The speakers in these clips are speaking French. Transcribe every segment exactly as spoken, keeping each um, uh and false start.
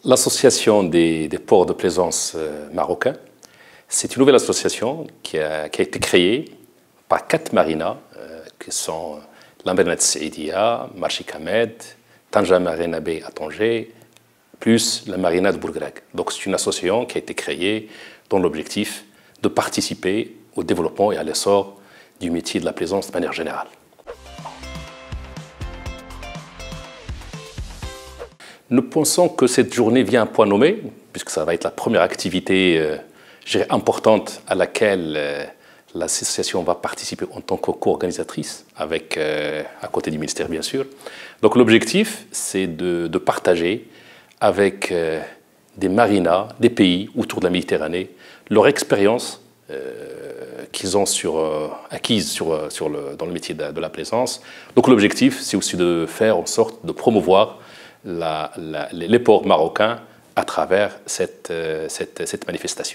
L'association des, des ports de plaisance euh, marocains, c'est une nouvelle association qui a, qui a été créée par quatre marinas, euh, qui sont la marina de Saïdia, Marchik Ahmed, Tanja Marina Bay à Tanger, plus la marina de Bourgreg. Donc c'est une association qui a été créée dans l'objectif de participer au développement et à l'essor du métier de la plaisance de manière générale. Nous pensons que cette journée vient à point nommé, puisque ça va être la première activité euh, je dirais, importante à laquelle euh, l'association va participer en tant que co-organisatrice, avec, euh, à côté du ministère bien sûr. Donc l'objectif, c'est de, de partager avec euh, des marinas, des pays autour de la Méditerranée, leur expérience euh, qu'ils ont sur, euh, acquise sur, sur le, dans le métier de, de la plaisance. Donc l'objectif, c'est aussi de faire en sorte de promouvoir La, la, les ports marocains à travers cette, euh, cette, cette manifestation.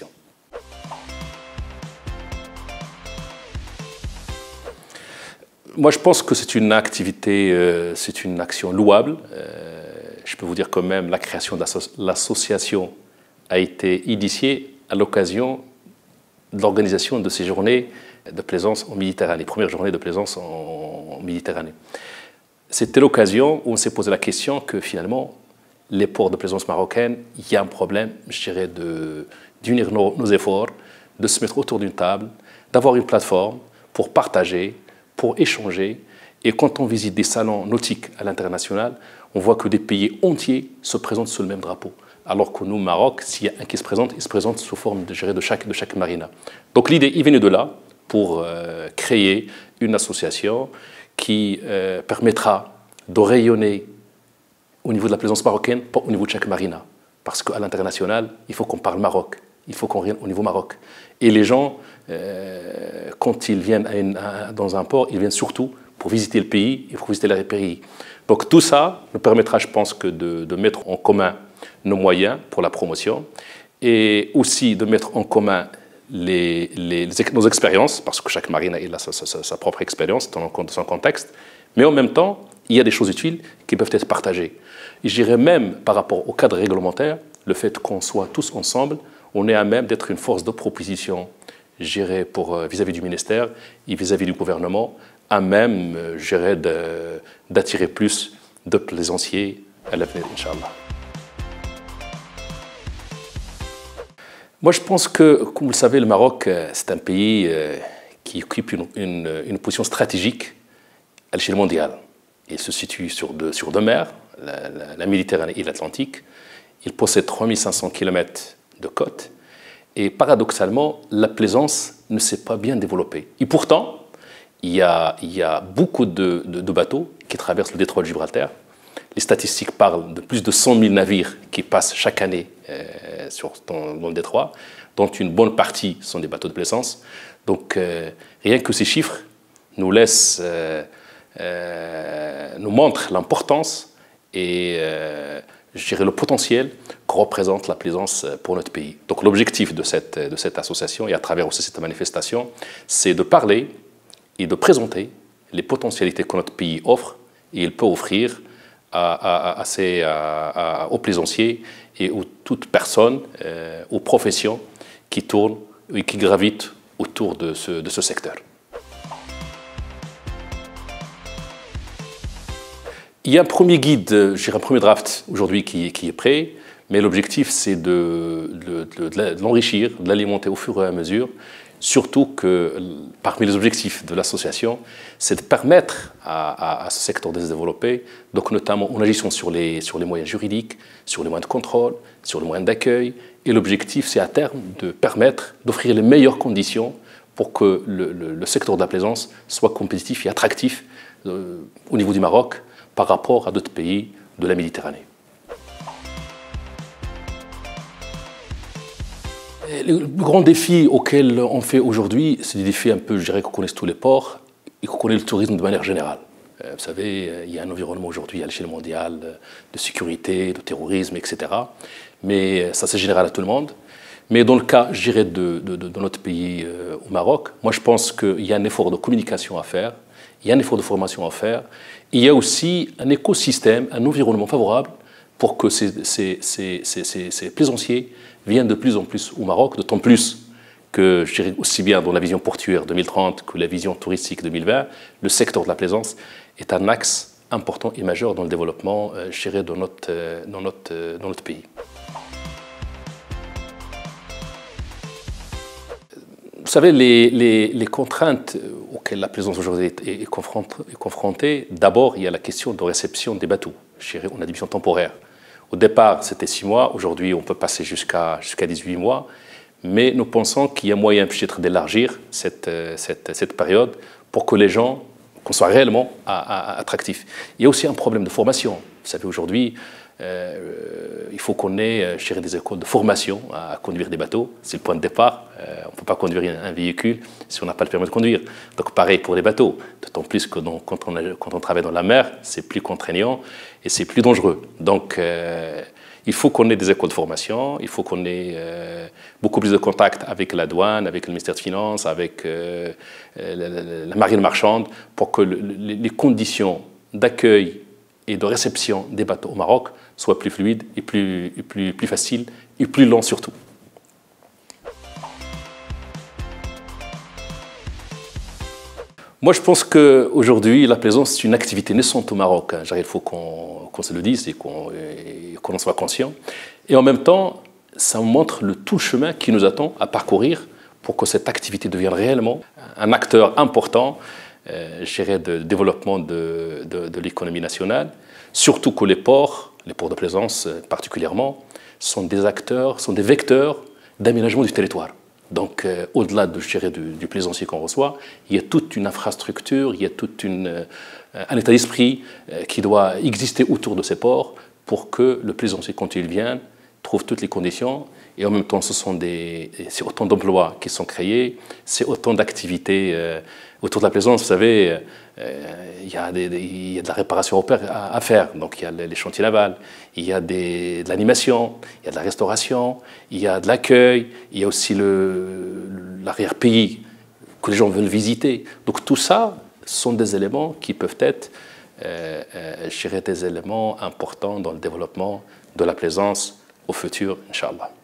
Moi, je pense que c'est une activité, euh, c'est une action louable. Euh, je peux vous dire quand même, la création de l'association a été initiée à l'occasion de l'organisation de ces journées de plaisance en Méditerranée, première journée de plaisance en, en Méditerranée. C'était l'occasion où on s'est posé la question que finalement, les ports de plaisance marocaines, il y a un problème, je dirais, d'unir nos, nos efforts, de se mettre autour d'une table, d'avoir une plateforme pour partager, pour échanger. Et quand on visite des salons nautiques à l'international, on voit que des pays entiers se présentent sous le même drapeau. Alors que nous, au Maroc, s'il y a un qui se présente, il se présente sous forme de, je dirais, de, chaque, de chaque marina. Donc l'idée, il venait de là pour euh, créer une association qui euh, permettra de rayonner au niveau de la plaisance marocaine, pas au niveau de chaque marina. Parce qu'à l'international, il faut qu'on parle Maroc, il faut qu'on rayonne au niveau Maroc. Et les gens, euh, quand ils viennent à une, à, dans un port, ils viennent surtout pour visiter le pays et pour visiter les pays. Donc tout ça nous permettra, je pense, que de, de mettre en commun nos moyens pour la promotion et aussi de mettre en commun Les, les, les, nos expériences, parce que chaque marina a sa, sa, sa propre expérience dans son contexte, mais en même temps, il y a des choses utiles qui peuvent être partagées. Et je dirais même, par rapport au cadre réglementaire, le fait qu'on soit tous ensemble, on est à même d'être une force de proposition, je dirais, pour vis-à-vis du ministère et vis-à-vis du gouvernement, à même, je dirais, d'attirer plus de plaisanciers à l'avenir, Inch'Allah. Moi, je pense que, comme vous le savez, le Maroc, c'est un pays qui occupe une, une, une position stratégique à l'échelle mondiale. Il se situe sur deux, sur deux mers, la, la, la Méditerranée et l'Atlantique. Il possède trois mille cinq cents kilomètres de côte. Et paradoxalement, la plaisance ne s'est pas bien développée. Et pourtant, il y a, il y a beaucoup de, de, de bateaux qui traversent le détroit de Gibraltar. Les statistiques parlent de plus de cent mille navires qui passent chaque année euh, sur, dans, dans le détroit, dont une bonne partie sont des bateaux de plaisance. Donc, euh, rien que ces chiffres nous laissent, euh, euh, nous montrent l'importance et, euh, je dirais, le potentiel que représente la plaisance pour notre pays. Donc, l'objectif de cette, de cette association et à travers aussi cette manifestation, c'est de parler et de présenter les potentialités que notre pays offre et il peut offrir À, à, à ces, à, à, aux plaisanciers et aux toutes personnes, euh, aux professions qui tournent et qui gravitent autour de ce, de ce secteur. Il y a un premier guide, je dirais un premier draft aujourd'hui qui, qui est prêt, mais l'objectif c'est de, de, de, de l'enrichir, de l'alimenter au fur et à mesure. Surtout que parmi les objectifs de l'association, c'est de permettre à, à, à ce secteur de se développer, donc notamment en agissant sur les, sur les moyens juridiques, sur les moyens de contrôle, sur les moyens d'accueil. Et l'objectif, c'est à terme de permettre d'offrir les meilleures conditions pour que le, le, le secteur de la plaisance soit compétitif et attractif euh, au niveau du Maroc par rapport à d'autres pays de la Méditerranée. Le grand défi auquel on fait aujourd'hui, c'est des défis un peu, je dirais, qu'on connaisse tous les ports et qu'on connaît le tourisme de manière générale. Vous savez, il y a un environnement aujourd'hui à l'échelle mondiale de sécurité, de terrorisme, et cetera. Mais ça, c'est général à tout le monde. Mais dans le cas, je dirais, de, de, de notre pays euh, au Maroc, moi, je pense qu'il y a un effort de communication à faire, il y a un effort de formation à faire. Il y a aussi un écosystème, un environnement favorable pour que ces, ces, ces, ces, ces plaisanciers viennent de plus en plus au Maroc, d'autant plus que, je dirais aussi bien dans la vision portuaire deux mille trente que la vision touristique deux mille vingt, le secteur de la plaisance est un axe important et majeur dans le développement, euh, je dirais, dans notre, euh, dans notre, euh, dans notre pays. Vous savez, les, les, les contraintes auxquelles la plaisance aujourd'hui est, est, est confrontée, d'abord, il y a la question de réception des bateaux. Je dirais, on a des missions temporaires. Au départ, c'était six mois. Aujourd'hui, on peut passer jusqu'à jusqu'à dix-huit mois. Mais nous pensons qu'il y a moyen peut-être d'élargir cette, cette, cette période pour que les gens, qu'on soit réellement attractifs. Il y a aussi un problème de formation. Vous savez, aujourd'hui, euh, il faut qu'on ait, je dirais, des écoles de formation à conduire des bateaux. C'est le point de départ. Euh, on ne peut pas conduire un véhicule si on n'a pas le permis de conduire. Donc pareil pour les bateaux. D'autant plus que dans, quand, on a, quand on travaille dans la mer, c'est plus contraignant et c'est plus dangereux. Donc euh, il faut qu'on ait des écoles de formation, il faut qu'on ait euh, beaucoup plus de contacts avec la douane, avec le ministère des Finances, avec euh, la, la, la marine marchande, pour que le, les conditions d'accueil et de réception des bateaux au Maroc soient plus fluides et plus, et plus, plus faciles et plus lents surtout. Moi, je pense qu'aujourd'hui, la plaisance, c'est une activité naissante au Maroc. Il faut qu'on qu'on se le dise et qu'on qu'on en soit conscient. Et en même temps, ça montre le tout le chemin qui nous attend à parcourir pour que cette activité devienne réellement un acteur important, euh, je dirais, de développement de, de, de l'économie nationale. Surtout que les ports, les ports de plaisance particulièrement, sont des acteurs, sont des vecteurs d'aménagement du territoire. Donc, euh, au-delà de, je dirais, du, du plaisancier qu'on reçoit, il y a toute une infrastructure, il y a tout euh, un état d'esprit euh, qui doit exister autour de ces ports pour que le plaisancier, quand il vient, trouve toutes les conditions. Et en même temps, ce sont des, c'est autant d'emplois qui sont créés, c'est autant d'activités euh, autour de la plaisance. Vous savez, euh, il, y a des, des, il y a de la réparation à, à faire. Donc, il y a les chantiers navals, il y a des, de l'animation, il y a de la restauration, il y a de l'accueil, il y a aussi l'arrière-pays que les gens veulent visiter. Donc, tout ça sont des éléments qui peuvent être, euh, euh, je dirais, des éléments importants dans le développement de la plaisance au futur, Inch'Allah.